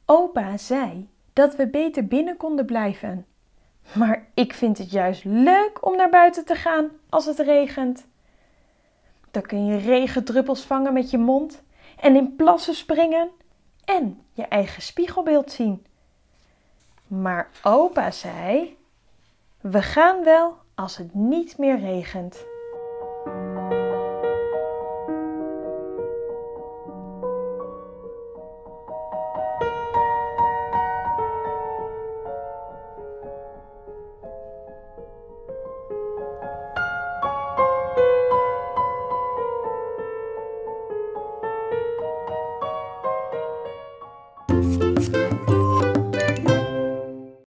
Opa zei dat we beter binnen konden blijven. Maar ik vind het juist leuk om naar buiten te gaan als het regent. Dan kun je regendruppels vangen met je mond en in plassen springen en je eigen spiegelbeeld zien. Maar opa zei, we gaan wel als het niet meer regent.